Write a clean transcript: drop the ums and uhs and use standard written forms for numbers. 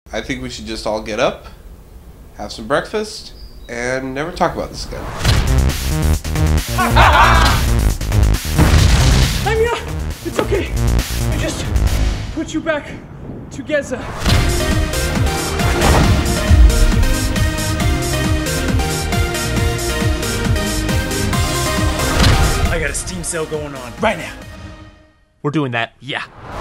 I think we should just all get up, have some breakfast, and never talk about this again. Anya, it's okay. I just put you back together. I got a steam cell going on right now. We're doing that. Yeah.